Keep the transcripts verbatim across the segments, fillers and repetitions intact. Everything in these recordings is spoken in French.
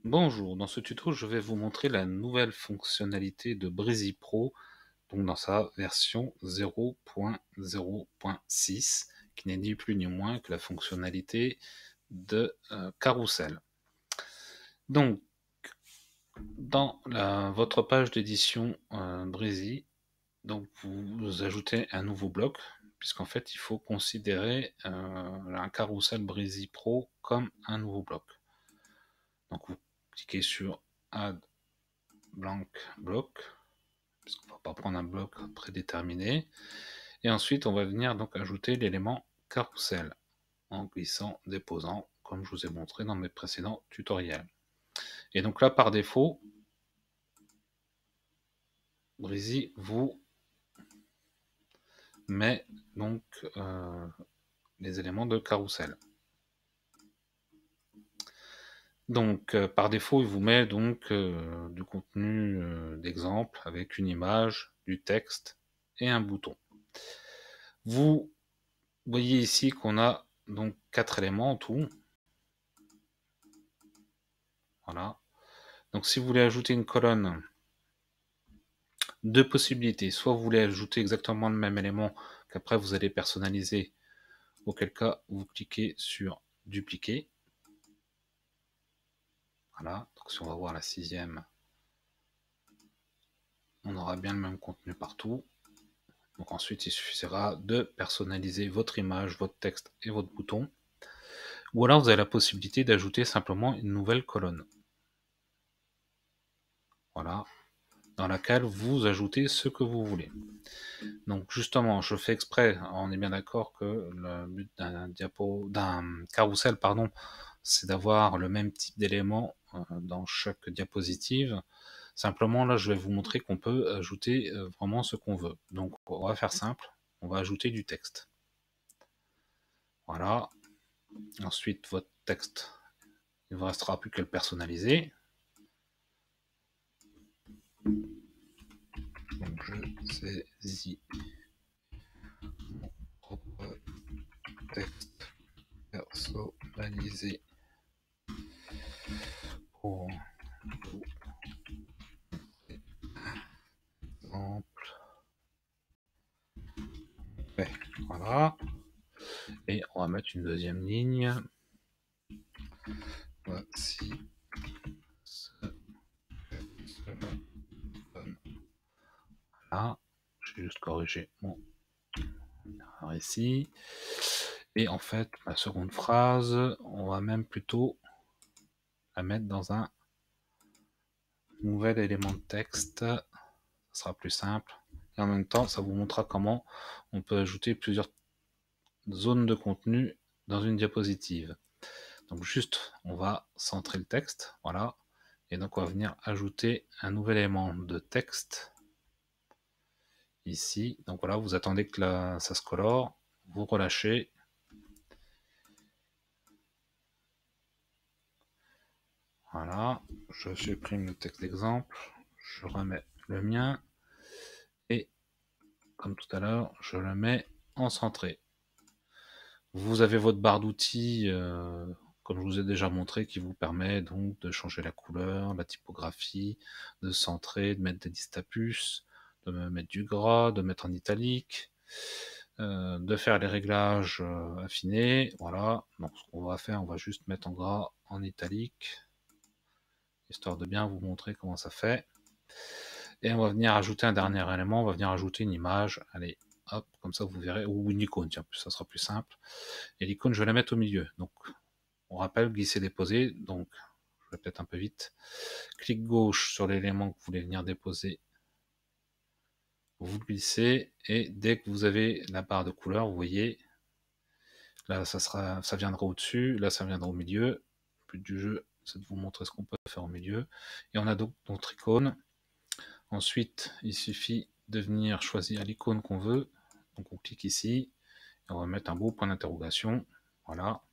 Bonjour, dans ce tuto, je vais vous montrer la nouvelle fonctionnalité de Breezy Pro, donc dans sa version zéro point zéro point six, qui n'est ni plus ni moins que la fonctionnalité de euh, carrousel. Donc, dans la, votre page d'édition euh, Breezy, donc vous ajoutez un nouveau bloc, puisqu'en fait, il faut considérer euh, un carrousel Breezy Pro comme un nouveau bloc. Donc, vous cliquez sur Add blank bloc, parce qu'on ne va pas prendre un bloc prédéterminé. Et ensuite, on va venir donc ajouter l'élément carrousel en glissant, déposant, comme je vous ai montré dans mes précédents tutoriels. Et donc là, par défaut, Breezy vous met donc euh, les éléments de carrousel. Donc euh, par défaut, il vous met donc euh, du contenu euh, d'exemple avec une image, du texte et un bouton. Vous voyez ici qu'on a donc quatre éléments en tout. Voilà. Donc si vous voulez ajouter une colonne, deux possibilités. Soit vous voulez ajouter exactement le même élément qu'après vous allez personnaliser, auquel cas vous cliquez sur dupliquer. Voilà. Donc si on va voir la sixième, on aura bien le même contenu partout. Donc ensuite il suffira de personnaliser votre image, votre texte et votre bouton. Ou alors vous avez la possibilité d'ajouter simplement une nouvelle colonne. Voilà. Dans laquelle vous ajoutez ce que vous voulez. Donc justement, je fais exprès, on est bien d'accord que le but d'un diapo, d'un carrousel, pardon, c'est d'avoir le même type d'éléments euh, dans chaque diapositive. Simplement, là, je vais vous montrer qu'on peut ajouter euh, vraiment ce qu'on veut. Donc, on va faire simple, on va ajouter du texte. Voilà. Ensuite, votre texte, il ne vous restera plus qu'à le personnaliser. Donc, je saisis mon propre texte personnalisé pour vous exemple. Ouais, voilà. Et on va mettre une deuxième ligne. Voici ce que cela donne. Voilà. Je vais juste corriger mon erreur ici. Et en fait, ma seconde phrase, on va même plutôt la mettre dans un nouvel élément de texte. Ça sera plus simple. Et en même temps, ça vous montrera comment on peut ajouter plusieurs zones de contenu dans une diapositive. Donc juste, on va centrer le texte, voilà. Et donc on va venir ajouter un nouvel élément de texte ici. Donc voilà, vous attendez que la, ça se colore, vous relâchez. Voilà, je supprime le texte d'exemple, je remets le mien, et comme tout à l'heure, je le mets en centré. Vous avez votre barre d'outils, euh, comme je vous ai déjà montré, qui vous permet donc de changer la couleur, la typographie, de centrer, de mettre des listes à puces, de mettre du gras, de mettre en italique, euh, de faire les réglages euh, affinés. Voilà, donc ce qu'on va faire, on va juste mettre en gras, en italique, histoire de bien vous montrer comment ça fait. Et on va venir ajouter un dernier élément, on va venir ajouter une image. Allez, hop, comme ça vous verrez, ou une icône, tiens, ça sera plus simple. Et l'icône, je vais la mettre au milieu. Donc, on rappelle, glisser, déposer. Donc, je vais peut-être un peu vite. Clic gauche sur l'élément que vous voulez venir déposer. Vous glissez, et dès que vous avez la barre de couleur, vous voyez, là, ça, sera, ça viendra au-dessus, là, ça viendra au milieu. Le but du jeu, c'est de vous montrer ce qu'on peut faire au milieu. Et on a donc notre icône. Ensuite, il suffit de venir choisir l'icône qu'on veut. Donc, on clique ici, et on va mettre un beau point d'interrogation. Voilà.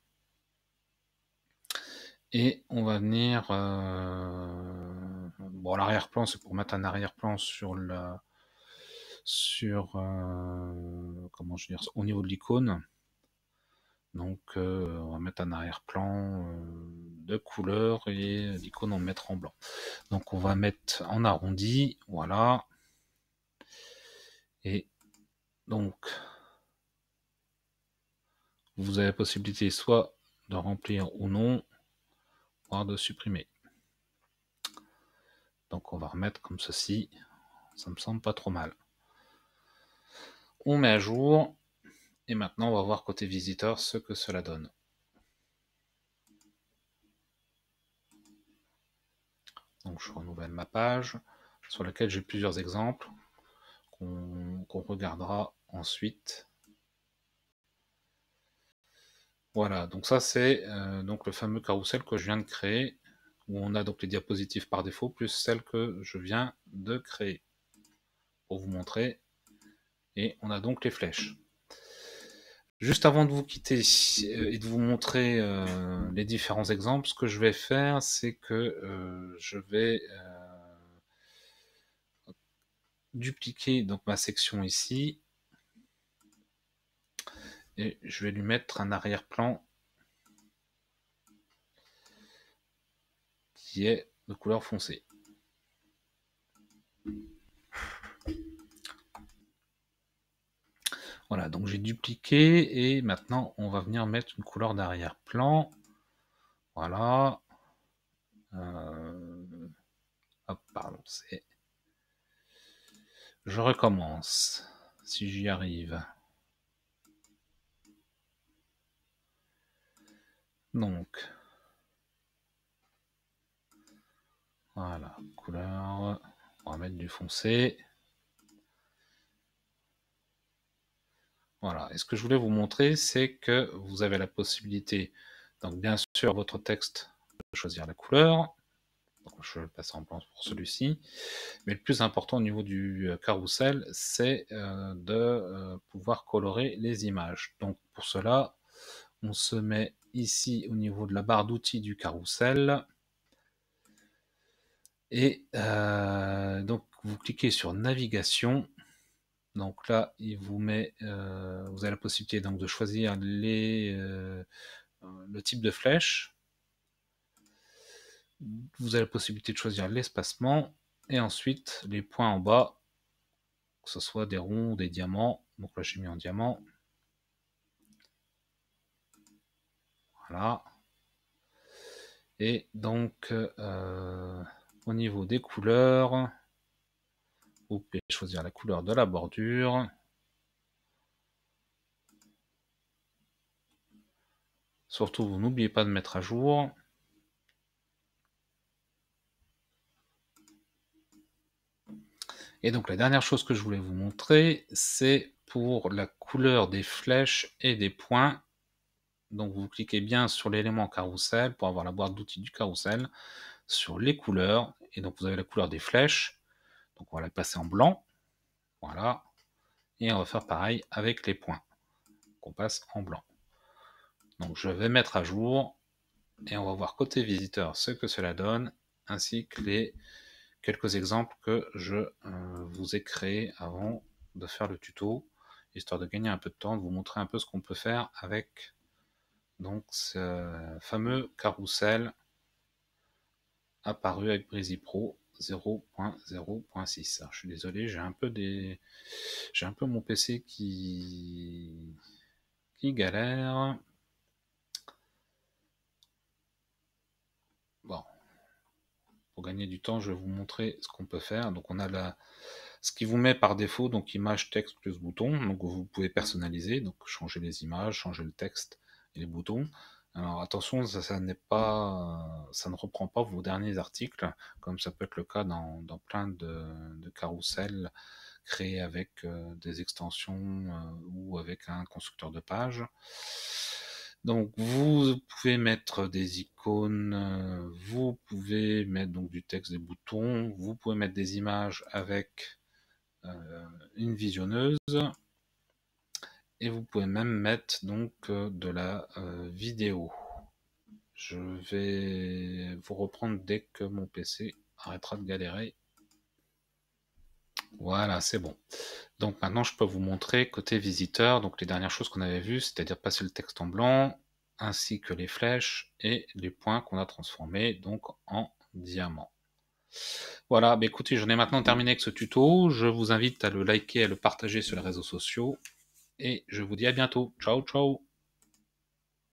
Et on va venir... Euh... Bon, l'arrière-plan, c'est pour mettre un arrière-plan sur le... Sur... Euh... Comment je veux dire, au niveau de l'icône. Donc euh, on va mettre un arrière-plan euh, de couleur et l'icône on va mettre en blanc. Donc on va mettre en arrondi, voilà. Et donc vous avez la possibilité soit de remplir ou non, voire de supprimer. Donc on va remettre comme ceci, ça me semble pas trop mal. On met à jour, et maintenant on va voir côté visiteur ce que cela donne. Donc je renouvelle ma page, sur laquelle j'ai plusieurs exemples, qu'on qu'on regardera ensuite. Voilà, donc ça c'est euh, donc le fameux carrousel que je viens de créer, où on a donc les diapositives par défaut, plus celles que je viens de créer, pour vous montrer, et on a donc les flèches. Juste avant de vous quitter et de vous montrer euh, les différents exemples, ce que je vais faire, c'est que euh, je vais euh, dupliquer donc ma section ici, et je vais lui mettre un arrière-plan qui est de couleur foncée. Voilà, donc j'ai dupliqué, et maintenant on va venir mettre une couleur d'arrière-plan. Voilà. Euh... Hop, pardon, c'est... Je recommence, si j'y arrive. Donc, voilà, couleur, on va mettre du foncé. Voilà, et ce que je voulais vous montrer, c'est que vous avez la possibilité, donc bien sûr, votre texte, de choisir la couleur. Donc je vais passer en blanc pour celui-ci. Mais le plus important au niveau du carrousel, c'est euh, de euh, pouvoir colorer les images. Donc pour cela, on se met ici au niveau de la barre d'outils du carrousel. Et euh, donc vous cliquez sur navigation. Donc là, il vous met, euh, vous avez la possibilité donc de choisir les, euh, le type de flèche. Vous avez la possibilité de choisir l'espacement, et ensuite les points en bas, que ce soit des ronds, des diamants. Donc là j'ai mis en diamant. Voilà. Et donc euh, au niveau des couleurs, vous pouvez choisir la couleur de la bordure. Surtout, vous n'oubliez pas de mettre à jour. Et donc la dernière chose que je voulais vous montrer, c'est pour la couleur des flèches et des points. Donc vous cliquez bien sur l'élément carrousel pour avoir la boîte d'outils du carrousel, sur les couleurs, et donc vous avez la couleur des flèches. Donc on va la passer en blanc, voilà, et on va faire pareil avec les points, qu'on passe en blanc. Donc je vais mettre à jour, et on va voir côté visiteur ce que cela donne, ainsi que les quelques exemples que je euh, vous ai créés avant de faire le tuto, histoire de gagner un peu de temps, de vous montrer un peu ce qu'on peut faire avec donc ce fameux carrousel apparu avec Breezy Pro zéro point zéro point six. Je suis désolé, j'ai un peu des j'ai un peu mon P C qui qui galère. Bon, pour gagner du temps, je vais vous montrer ce qu'on peut faire. Donc on a la ce qui vous met par défaut, donc image, texte plus bouton. Donc vous pouvez personnaliser, donc changer les images, changer le texte et les boutons. Alors attention, ça, ça n'est pas, ça ne reprend pas vos derniers articles, comme ça peut être le cas dans, dans plein de, de carousels créés avec euh, des extensions euh, ou avec un constructeur de page. Donc vous pouvez mettre des icônes, euh, vous pouvez mettre donc du texte, des boutons, vous pouvez mettre des images avec euh, une visionneuse, et vous pouvez même mettre donc euh, de la euh, vidéo. Je vais vous reprendre dès que mon P C arrêtera de galérer. Voilà, c'est bon. Donc maintenant, je peux vous montrer côté visiteur, donc les dernières choses qu'on avait vues, c'est-à-dire passer le texte en blanc, ainsi que les flèches et les points qu'on a transformés donc en diamants. Voilà, bah écoutez, j'en ai maintenant terminé avec ce tuto. Je vous invite à le liker, à le partager sur les réseaux sociaux et je vous dis à bientôt. Ciao, ciao!